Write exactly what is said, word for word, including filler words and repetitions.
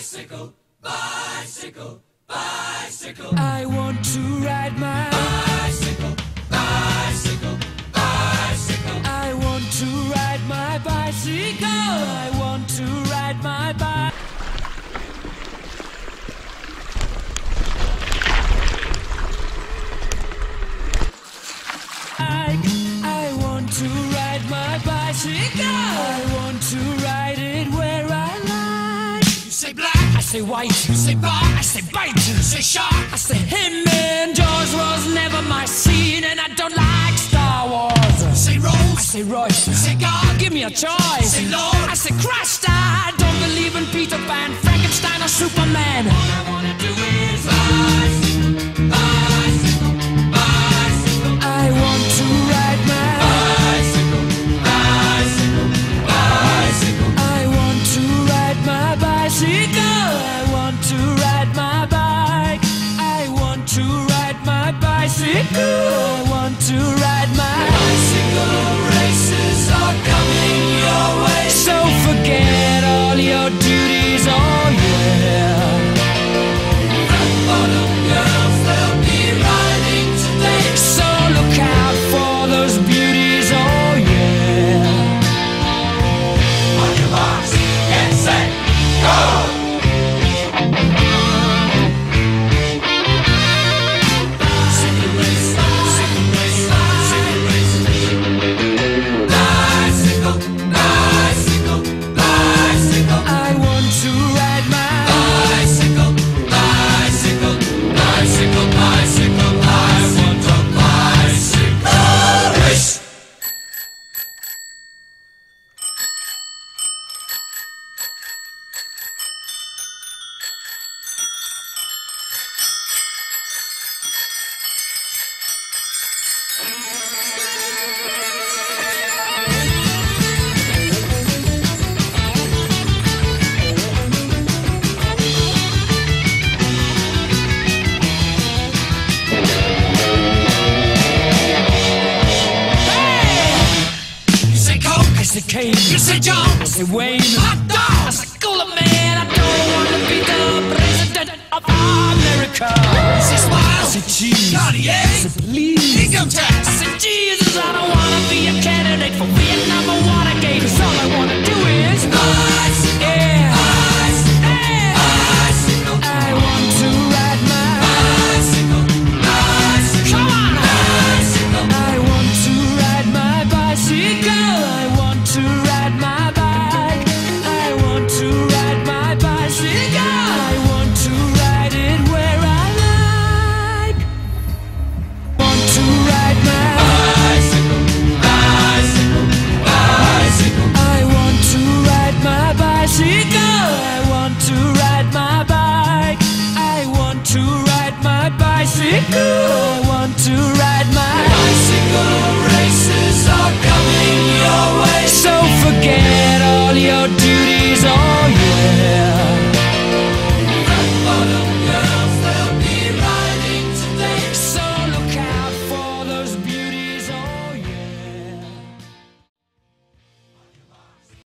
Bicycle, bicycle, bicycle. I want to ride my bicycle, bicycle, bicycle. I want to ride my bicycle. I want to ride my bike. I want to ride my bicycle. I want to ride it where I like. You say black, I say white. you say bar, I say bite. you say shark. I say him and Jaws was never my scene, and I don't like Star Wars. You say I Rose, say Royce. you say God, Give me a choice. say Lord. I say Christ. I don't believe in Peter Pan, Frankenstein, or Superman. All I wanna do is bicycle, bicycle, bicycle. I want to ride my Bicycle, bicycle, bicycle. I want to ride my bicycle. I want to ride my bike. I want to ride my bicycle. I want to ride my Bicycle races are coming your way. So forget all your duties, oh yeah. Fat bottom girls, they'll be riding today. So look out for those beauties, oh yeah. On your marks, get set, go! Bicycle race, bicycle race, bicycle race. Bicycle, bicycle, bicycle. I want to ride my Bicycle, bicycle, bicycle, bicycle. I want a bicycle race. You say Coke, I say Kane, you say John, I say Wayne, hot I dogs. say cooler man. I don't want to be the president of America. You say I Smile, say cheese, Cartier, I say please. income I tax. said, Jesus, I don't wanna be a candidate for Vietnam or Watergate. 'Cause all I wanna do is Bicycle, yeah, bicycle, yeah. bicycle, I want to ride my bicycle, bicycle, come on. bicycle. I want to ride my bicycle. I want to ride my bike. I want to ride my bicycle. I want to ride it where I like. Want to ride my Bicycle, bicycle, bicycle. I want to ride my bicycle. I want to ride my bike. I want to ride my bicycle. I want to